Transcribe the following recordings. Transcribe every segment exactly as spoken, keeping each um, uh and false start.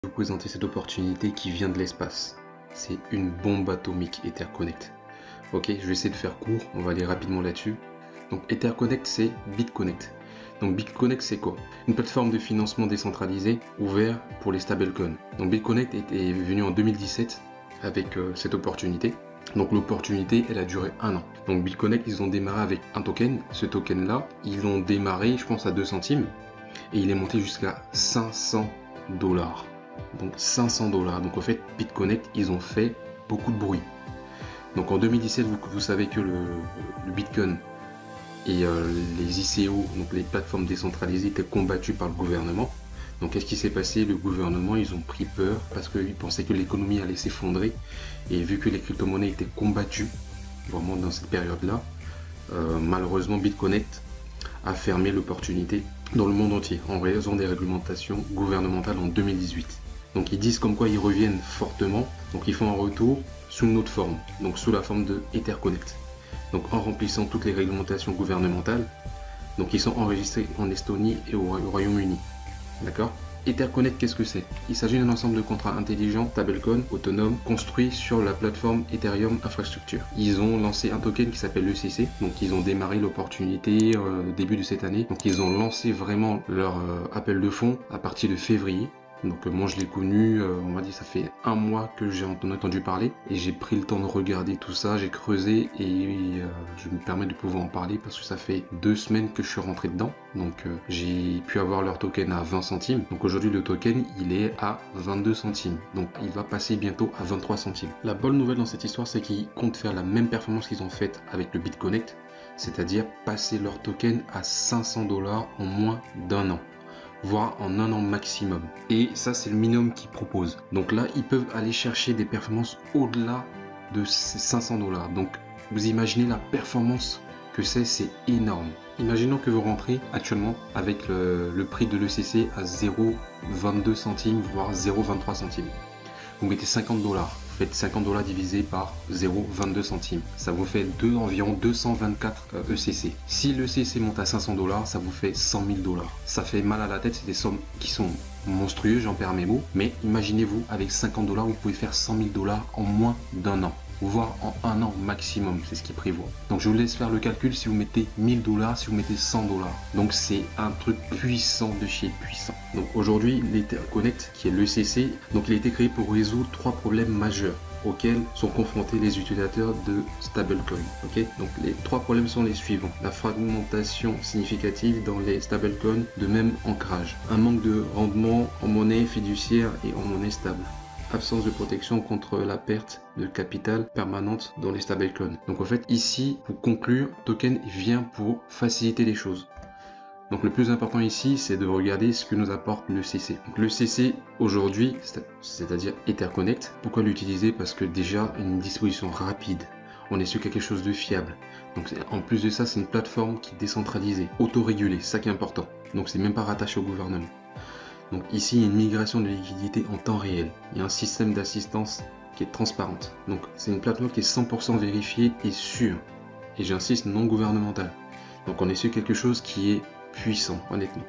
vous présenter cette opportunité qui vient de l'espace. C'est une bombe atomique Etherconnect. Ok, je vais essayer de faire court, on va aller rapidement là-dessus. Donc Etherconnect, c'est BitConnect. Donc BitConnect, c'est quoi? Une plateforme de financement décentralisée ouverte pour les stablecoins. Donc BitConnect est venu en deux mille dix-sept avec euh, cette opportunité. Donc l'opportunité, elle a duré un an. Donc BitConnect, ils ont démarré avec un token. Ce token-là, ils l'ont démarré, je pense, à deux centimes. Et il est monté jusqu'à cinq cents dollars. Donc cinq cents dollars. Donc en fait, BitConnect, ils ont fait beaucoup de bruit. Donc en deux mille dix-sept, vous, vous savez que le, le Bitcoin et euh, les I C O, donc les plateformes décentralisées, étaient combattues par le gouvernement. Donc qu'est-ce qui s'est passé? Le gouvernement, ils ont pris peur parce qu'ils pensaient que l'économie allait s'effondrer. Et vu que les crypto-monnaies étaient combattues, vraiment dans cette période-là, euh, malheureusement BitConnect a fermé l'opportunité dans le monde entier en raison des réglementations gouvernementales en deux mille dix-huit. Donc ils disent comme quoi ils reviennent fortement, donc ils font un retour sous une autre forme, donc sous la forme de Etherconnect. Donc en remplissant toutes les réglementations gouvernementales, donc ils sont enregistrés en Estonie et au Royaume-Uni. D'accord? Etherconnect, qu'est-ce que c'est? Il s'agit d'un ensemble de contrats intelligents, stablecoins, autonomes, construits sur la plateforme Ethereum Infrastructure. Ils ont lancé un token qui s'appelle l'E C C, donc ils ont démarré l'opportunité euh, au début de cette année. Donc ils ont lancé vraiment leur euh, appel de fonds à partir de février. Donc euh, moi je l'ai connu, euh, on va dire ça fait un mois que j'ai entendu parler et j'ai pris le temps de regarder tout ça, j'ai creusé et euh, je me permets de pouvoir en parler parce que ça fait deux semaines que je suis rentré dedans. Donc euh, j'ai pu avoir leur token à vingt centimes. Donc aujourd'hui le token il est à vingt-deux centimes. Donc il va passer bientôt à vingt-trois centimes. La bonne nouvelle dans cette histoire, c'est qu'ils comptent faire la même performance qu'ils ont faite avec le BitConnect, c'est-à-dire passer leur token à cinq cents dollars en moins d'un an, voire en un an maximum. Et ça, c'est le minimum qu'ils proposent. Donc là, ils peuvent aller chercher des performances au-delà de ces cinq cents dollars. Donc, vous imaginez la performance que c'est, c'est énorme. Imaginons que vous rentrez actuellement avec le, le prix de l'E C C à zéro virgule vingt-deux centimes, voire zéro virgule vingt-trois centimes. Vous mettez cinquante dollars. Vous faites cinquante dollars divisé par zéro virgule vingt-deux centimes. Ça vous fait deux, environ deux cent vingt-quatre E C C. Si l'E C C monte à cinq cents dollars, ça vous fait cent mille dollars. Ça fait mal à la tête, c'est des sommes qui sont monstrueuses, j'en perds mes mots. Mais imaginez-vous, avec cinquante dollars, vous pouvez faire cent mille dollars en moins d'un an, voire en un an maximum, c'est ce qu'ils prévoient. Donc je vous laisse faire le calcul si vous mettez mille dollars, si vous mettez cent dollars. Donc c'est un truc puissant de chez puissant. Donc aujourd'hui, l'Etherconnect, qui est l'E C C, donc il a été créé pour résoudre trois problèmes majeurs auxquels sont confrontés les utilisateurs de stablecoin. Ok, donc les trois problèmes sont les suivants: la fragmentation significative dans les stablecoins de même ancrage, un manque de rendement en monnaie fiduciaire et en monnaie stable, absence de protection contre la perte de capital permanente dans les stablecoins. Donc en fait ici, pour conclure, token vient pour faciliter les choses. Donc le plus important ici, c'est de regarder ce que nous apporte l'E C C. Donc l'E C C aujourd'hui, c'est-à-dire Etherconnect, pourquoi l'utiliser? Parce que déjà une disposition rapide, on est sur quelque chose de fiable. Donc en plus de ça, c'est une plateforme qui est décentralisée, autorégulée, c'est ça qui est important. Donc c'est même pas rattaché au gouvernement. Donc ici, il y a une migration de liquidité en temps réel. Il y a un système d'assistance qui est transparente. Donc c'est une plateforme qui est cent pour cent vérifiée et sûre. Et j'insiste, non gouvernementale. Donc on est sur quelque chose qui est puissant, honnêtement.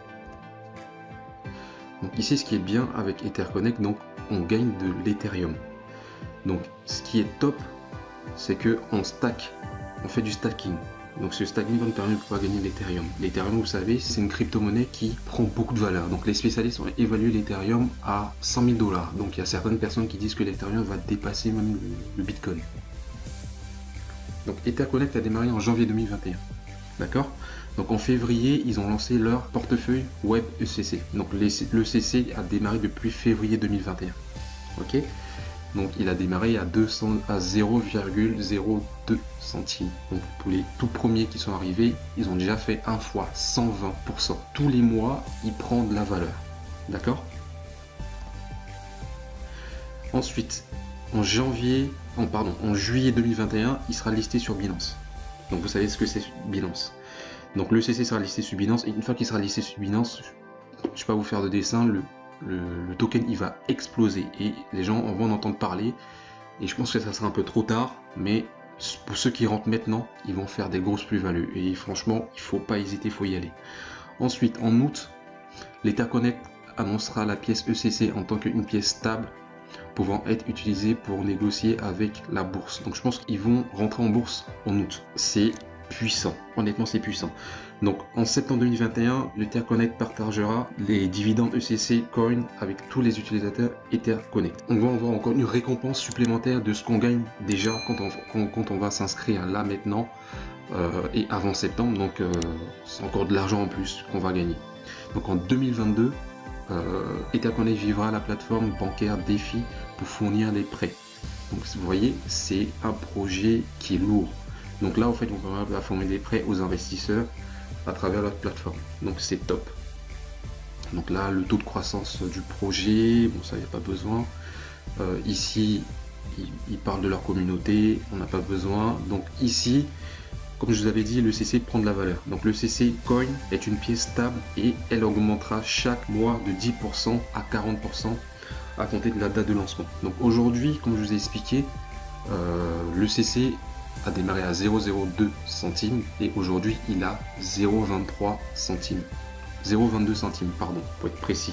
Donc ici, ce qui est bien avec Etherconnect, donc on gagne de l'Ethereum. Donc ce qui est top, c'est que on stack, on fait du stacking. Donc ce stacking va nous permettre de pouvoir gagner l'Ethereum. L'Ethereum, vous savez, c'est une crypto-monnaie qui prend beaucoup de valeur. Donc les spécialistes ont évalué l'Ethereum à cent mille dollars. Donc il y a certaines personnes qui disent que l'Ethereum va dépasser même le, le Bitcoin. Donc Etherconnect a démarré en janvier deux mille vingt et un. D'accord? Donc en février, ils ont lancé leur portefeuille web E C C. Donc l'E C C a démarré depuis février deux mille vingt et un. Ok? Donc il a démarré à, à zéro virgule zéro deux centimes. Donc pour les tout premiers qui sont arrivés, ils ont déjà fait un fois cent vingt pour cent. Tous les mois, il prend de la valeur. D'accord? Ensuite, en janvier, oh pardon, en juillet deux mille vingt et un, il sera listé sur Binance. Donc vous savez ce que c'est Binance. Donc le C C sera listé sur Binance et une fois qu'il sera listé sur Binance, je ne vais pas vous faire de dessin, le, le, le token il va exploser et les gens vont en entendre parler. Et je pense que ça sera un peu trop tard, mais pour ceux qui rentrent maintenant, ils vont faire des grosses plus-values. Et franchement, il ne faut pas hésiter, il faut y aller. Ensuite, en août, l'Etherconnect annoncera la pièce E C C en tant qu'une pièce stable pouvant être utilisée pour négocier avec la bourse. Donc je pense qu'ils vont rentrer en bourse en août. C'est puissant, honnêtement c'est puissant. Donc en septembre deux mille vingt et un, l'Etherconnect partagera les dividendes E C C Coin avec tous les utilisateurs Etherconnect. On va avoir encore une récompense supplémentaire de ce qu'on gagne déjà quand on, quand, quand on va s'inscrire là maintenant euh, et avant septembre. Donc euh, c'est encore de l'argent en plus qu'on va gagner. Donc en deux mille vingt-deux, euh, Etherconnect vivra la plateforme bancaire Défi pour fournir des prêts. Donc vous voyez, c'est un projet qui est lourd. Donc là, en fait, ils vont permettre de fournir des prêts aux investisseurs à travers leur plateforme. Donc c'est top. Donc là, le taux de croissance du projet, bon, ça, il n'y a pas besoin. Euh, ici, ils, ils parlent de leur communauté, on n'a pas besoin. Donc ici, comme je vous avais dit, le C C prend de la valeur. Donc le C C Coin est une pièce stable et elle augmentera chaque mois de dix pour cent à quarante pour cent à compter de la date de lancement. Donc aujourd'hui, comme je vous ai expliqué, euh, le C C a démarré à zéro virgule zéro deux centimes et aujourd'hui il a zéro virgule vingt-trois centimes. zéro virgule vingt-deux centimes, pardon, pour être précis.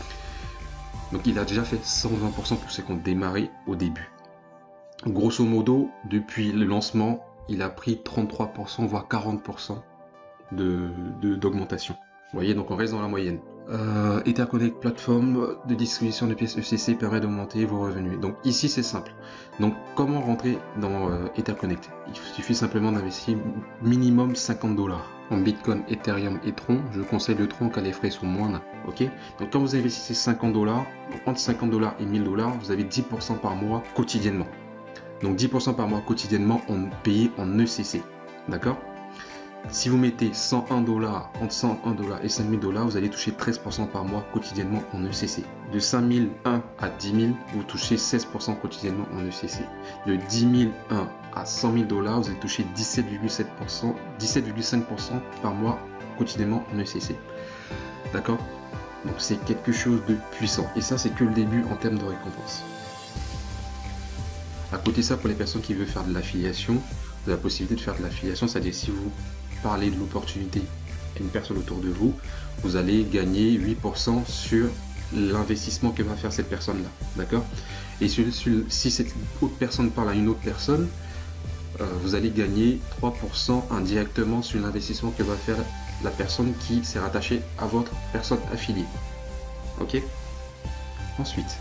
Donc il a déjà fait cent vingt pour cent pour ceux qui ont démarré au début. Grosso modo, depuis le lancement, il a pris trente-trois pour cent voire quarante pour cent de, de, d'augmentation. Vous voyez, donc on reste dans la moyenne. Euh, Etherconnect plateforme de distribution de pièces E C C permet d'augmenter vos revenus. Donc ici c'est simple. Donc comment rentrer dans euh, Etherconnect? Il suffit simplement d'investir minimum cinquante dollars en Bitcoin, Ethereum et Tron. Je conseille le Tron car les frais sont moindres. Ok. Donc quand vous investissez cinquante dollars, entre cinquante dollars et mille dollars, vous avez dix pour cent par mois quotidiennement. Donc dix pour cent par mois quotidiennement en payé en E C C. D'accord? Si vous mettez cent un dollars, entre cent un dollars et cinq mille dollars, vous allez toucher treize pour cent par mois quotidiennement en E C C. De cinq mille un à dix mille, vous touchez seize pour cent quotidiennement en E C C. De dix mille un à cent mille dollars, vous allez toucher dix-sept virgule sept pour cent, dix-sept virgule cinq pour cent par mois quotidiennement en E C C. D'accord? Donc c'est quelque chose de puissant. Et ça, c'est que le début en termes de récompense. À côté de ça, pour les personnes qui veulent faire de l'affiliation, vous avez la possibilité de faire de l'affiliation, c'est-à-dire si vous parler de l'opportunité à une personne autour de vous, vous allez gagner huit pour cent sur l'investissement que va faire cette personne là, d'accord? Et sur, sur, si cette autre personne parle à une autre personne, euh, vous allez gagner trois pour cent indirectement sur l'investissement que va faire la personne qui s'est rattachée à votre personne affiliée. Ok? Ensuite,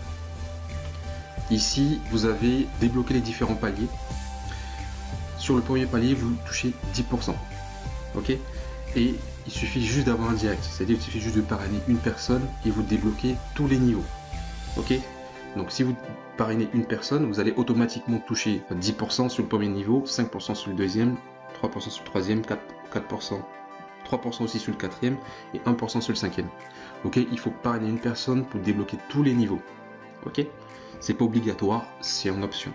ici vous avez débloqué les différents paliers. Sur le premier palier, vous touchez dix pour cent. Ok, et il suffit juste d'avoir un direct, c'est-à-dire qu'il suffit juste de parrainer une personne et vous débloquez tous les niveaux. Ok, donc si vous parrainez une personne, vous allez automatiquement toucher dix pour cent sur le premier niveau, cinq pour cent sur le deuxième, trois pour cent sur le troisième, quatre pour cent, trois pour cent aussi sur le quatrième et un pour cent sur le cinquième. Ok, il faut parrainer une personne pour débloquer tous les niveaux. Ok, c'est pas obligatoire, c'est en option.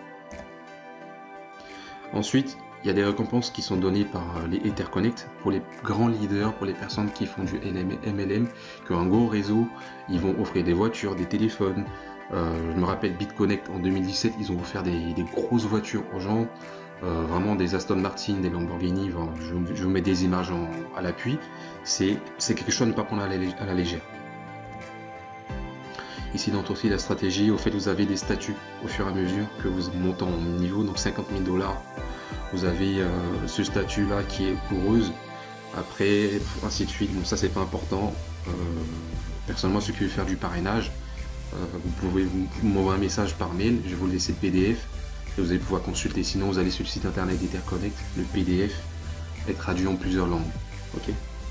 Ensuite, il y a des récompenses qui sont données par les Etherconnect pour les grands leaders, pour les personnes qui font du M L M, qui ont un gros réseau. Ils vont offrir des voitures, des téléphones. Euh, je me rappelle BitConnect en deux mille dix-sept, ils ont offert des, des grosses voitures aux gens. Euh, vraiment des Aston Martin, des Lamborghini. Enfin, je, je vous mets des images en, à l'appui. C'est quelque chose à ne pas prendre à la, à la légère. Ici, dans aussi la stratégie, au fait, vous avez des statuts au fur et à mesure que vous montez en niveau, donc cinquante mille dollars. Vous avez euh, ce statut là qui est coureuse, après ainsi de suite. Bon, ça c'est pas important. Euh, personnellement, ceux qui veulent faire du parrainage, euh, vous pouvez m'envoyer un message par mail, je vais vous laisser le P D F et vous allez pouvoir consulter. Sinon, vous allez sur le site internet d'Etherconnect, le P D F est traduit en plusieurs langues. Ok.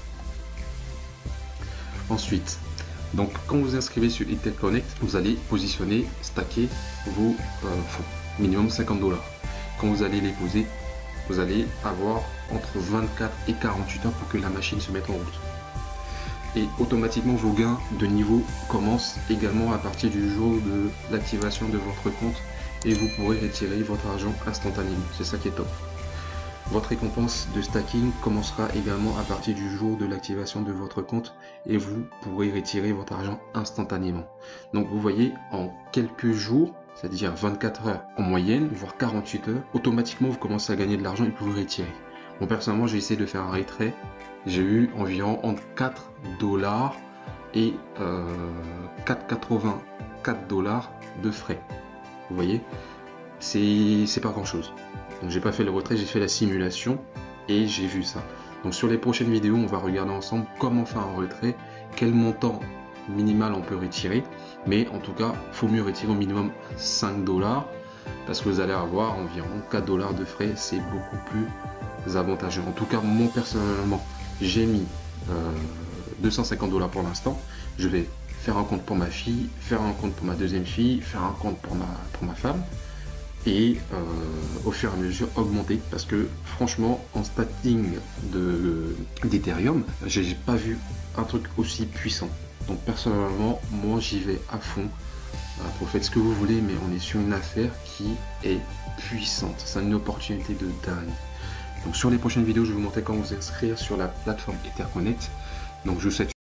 Ensuite, donc quand vous inscrivez sur Etherconnect, vous allez positionner, stacker vos euh, fonds, minimum cinquante dollars. Quand vous allez les poser, vous allez avoir entre vingt-quatre et quarante-huit heures pour que la machine se mette en route. Et automatiquement vos gains de niveau commencent également à partir du jour de l'activation de votre compte et vous pourrez retirer votre argent instantanément. C'est ça qui est top. Votre récompense de stacking commencera également à partir du jour de l'activation de votre compte et vous pourrez retirer votre argent instantanément. Donc vous voyez, en quelques jours, c'est-à-dire vingt-quatre heures en moyenne, voire quarante-huit heures, automatiquement vous commencez à gagner de l'argent et vous pouvez retirer. Bon, personnellement, j'ai essayé de faire un retrait. J'ai eu environ entre quatre dollars et euh, quatre quatre-vingt-quatre dollars de frais. Vous voyez, c'est pas grand chose. Donc j'ai pas fait le retrait, j'ai fait la simulation et j'ai vu ça. Donc sur les prochaines vidéos, on va regarder ensemble comment faire un retrait, quel montant minimal on peut retirer, mais en tout cas, il faut mieux retirer au minimum cinq dollars parce que vous allez avoir environ quatre dollars de frais, c'est beaucoup plus avantageux. En tout cas, moi personnellement, j'ai mis euh, deux cent cinquante dollars pour l'instant. Je vais faire un compte pour ma fille, faire un compte pour ma deuxième fille, faire un compte pour ma, pour ma femme, et euh, au fur et à mesure augmenter, parce que franchement en stacking de d'Ethereum, j'ai pas vu un truc aussi puissant. Donc personnellement, moi j'y vais à fond. Euh, vous faites ce que vous voulez, mais on est sur une affaire qui est puissante. C'est une opportunité de dingue. Donc sur les prochaines vidéos, je vais vous montrer comment vous inscrire sur la plateforme EtherConnect. Donc je vous souhaite